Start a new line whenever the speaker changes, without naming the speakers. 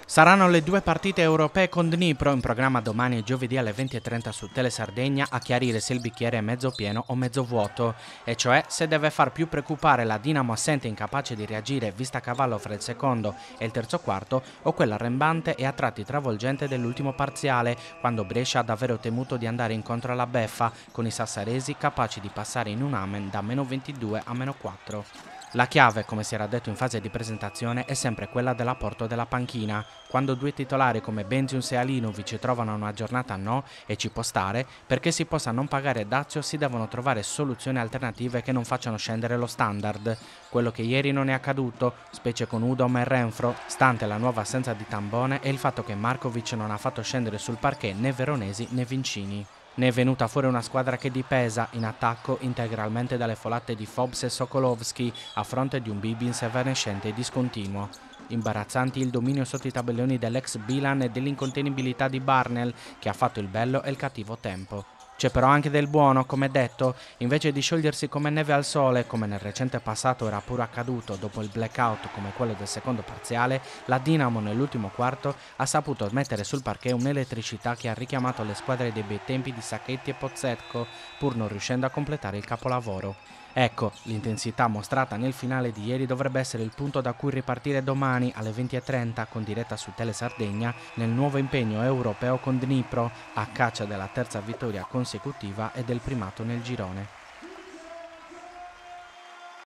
Saranno le due partite europee con Dnipro in programma domani e giovedì alle 20:30 su Tele Sardegna a chiarire se il bicchiere è mezzo pieno o mezzo vuoto, e cioè se deve far più preoccupare la Dinamo assente e incapace di reagire vista a cavallo fra il secondo e il terzo quarto o quella arrembante e a tratti travolgente dell'ultimo parziale, quando Brescia ha davvero temuto di andare incontro alla beffa con i sassaresi capaci di passare in un amen da -22 a -4. La chiave, come si era detto in fase di presentazione, è sempre quella dell'apporto della panchina. Quando due titolari come Benzius e Alinovic trovano una giornata no, e ci può stare, perché si possa non pagare Dazio si devono trovare soluzioni alternative che non facciano scendere lo standard. Quello che ieri non è accaduto, specie con Udom e Renfro, stante la nuova assenza di Tambone e il fatto che Markovic non ha fatto scendere sul parquet né Veronesi né Vincini. Ne è venuta fuori una squadra che dipesa in attacco integralmente dalle folate di Fobs e Sokolovski a fronte di un Bibins evanescente e discontinuo. Imbarazzanti il dominio sotto i tabelloni dell'ex Milan e dell'incontenibilità di Barnell, che ha fatto il bello e il cattivo tempo. C'è però anche del buono, come detto, invece di sciogliersi come neve al sole, come nel recente passato era pure accaduto dopo il blackout come quello del secondo parziale, la Dinamo nell'ultimo quarto ha saputo mettere sul parquet un'elettricità che ha richiamato le squadre dei bei tempi di Sacchetti e Pozzetco, pur non riuscendo a completare il capolavoro. Ecco, l'intensità mostrata nel finale di ieri dovrebbe essere il punto da cui ripartire domani alle 20:30 con diretta su Tele Sardegna nel nuovo impegno europeo con Dnipro, a caccia della terza vittoria consecutiva e del primato nel girone.